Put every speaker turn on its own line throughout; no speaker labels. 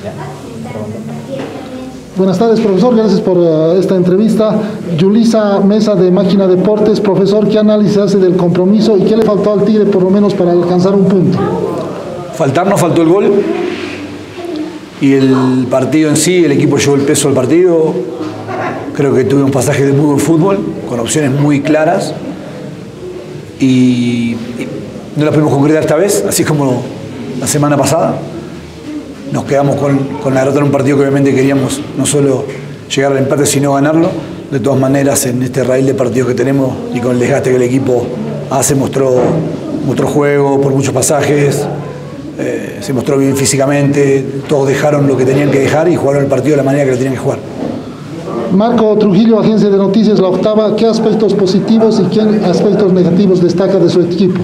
Buenas tardes, profesor. Gracias por esta entrevista. Yulisa Mesa, de Máquina Deportes. Profesor, ¿qué análisis hace del compromiso y qué le faltó al Tigre por lo menos para alcanzar un punto?
Nos faltó el gol y el partido en sí, el equipo llevó el peso del partido. Creo que tuvimos un pasaje de muy buen fútbol, con opciones muy claras y no las pudimos concretar esta vez, así como la semana pasada. Nos quedamos con la derrota en un partido que obviamente queríamos no solo llegar al empate, sino ganarlo. De todas maneras, en este raíl de partidos que tenemos y con el desgaste que el equipo hace, mostró juego por muchos pasajes, se mostró bien físicamente, todos dejaron lo que tenían que dejar y jugaron el partido de la manera que lo tenían que jugar.
Marco Trujillo, Agencia de Noticias La Octava, ¿qué aspectos positivos y qué aspectos negativos destaca de su equipo?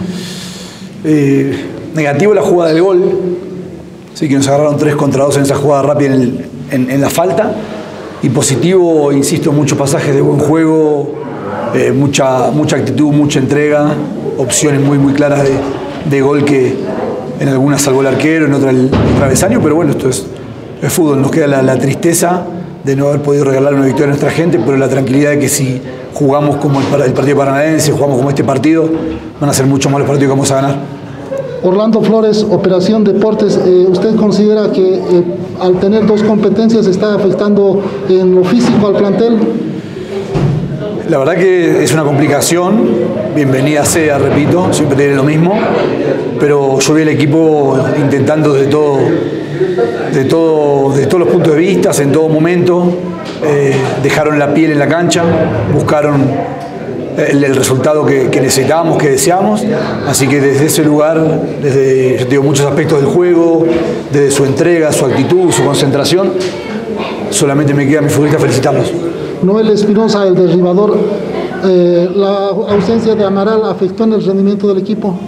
Negativo la jugada del gol. Sí, que nos agarraron 3 contra 2 en esa jugada rápida en la falta. Y positivo, insisto, muchos pasajes de buen juego, mucha actitud, mucha entrega, opciones muy claras de gol que en algunas salvó el arquero, en otra el travesaño, pero bueno, esto es fútbol. Nos queda la tristeza de no haber podido regalar una victoria a nuestra gente, pero la tranquilidad de que si jugamos como el partido paranaense, jugamos como este partido, van a ser mucho más los partidos que vamos a ganar.
Orlando Flores, Operación Deportes, ¿usted considera que al tener 2 competencias está afectando en lo físico al plantel?
La verdad que es una complicación, bienvenida sea, repito, siempre tiene lo mismo, pero yo vi al equipo intentando de todos los puntos de vista, en todo momento, dejaron la piel en la cancha, buscaron el resultado que necesitábamos, que deseamos, así que desde ese lugar, desde, yo te digo, muchos aspectos del juego, desde su entrega, su actitud, su concentración, solamente me queda a mis futbolistas felicitarlos.
Noel Espinosa, el derribador, ¿la ausencia de Amaral afectó en el rendimiento del equipo?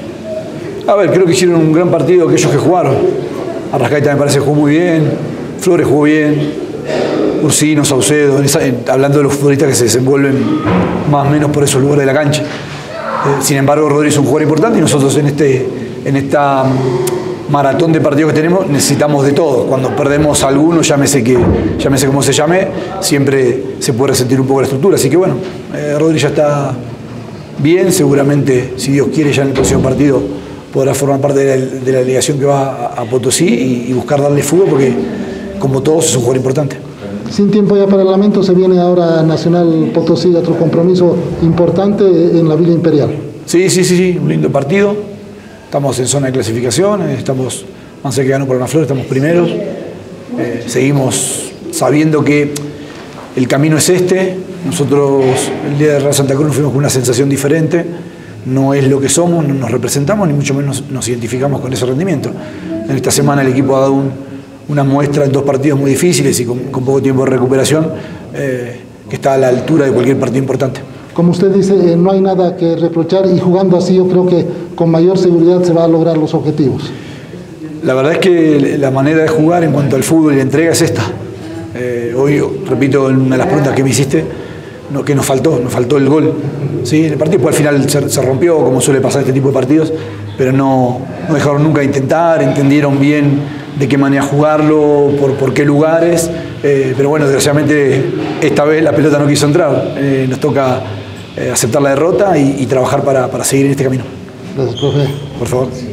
A ver, creo que hicieron un gran partido aquellos que jugaron. Arrascaeta me parece que jugó muy bien, Flores jugó bien, Ursino, Saucedo, hablando de los futbolistas que se desenvuelven más o menos por esos lugares de la cancha. Sin embargo, Rodríguez es un jugador importante y nosotros en esta maratón de partidos que tenemos necesitamos de todo. Cuando perdemos a alguno, llámese como se llame, siempre se puede resentir un poco la estructura. Así que bueno, Rodríguez ya está bien, seguramente, si Dios quiere, ya en el próximo partido podrá formar parte de la delegación que va a Potosí y buscar darle fútbol porque, como todos, es un jugador importante.
Sin tiempo ya para el lamento, se viene ahora Nacional Potosí, otro compromiso importante en la Villa Imperial.
Sí, un lindo partido. Estamos en zona de clasificación, estamos, más allá que ganó por una flor, estamos primeros. Seguimos sabiendo que el camino es este. Nosotros el día de Real Santa Cruz nos fuimos con una sensación diferente. No es lo que somos, no nos representamos, ni mucho menos nos identificamos con ese rendimiento. En esta semana el equipo ha dado una muestra en 2 partidos muy difíciles y con poco tiempo de recuperación, que está a la altura de cualquier partido importante.
Como usted dice, no hay nada que reprochar y jugando así yo creo que con mayor seguridad se va a lograr los objetivos.
La verdad es que la manera de jugar en cuanto al fútbol y la entrega es esta. Hoy, repito, en una de las preguntas que me hiciste, que nos faltó el gol. ¿Sí? El partido al final se rompió, como suele pasar este tipo de partidos, pero no dejaron nunca de intentar, entendieron bien de qué manera jugarlo, por qué lugares, pero bueno, desgraciadamente esta vez la pelota no quiso entrar. Nos toca aceptar la derrota y trabajar para seguir en este camino.
Gracias, profe.
Por favor.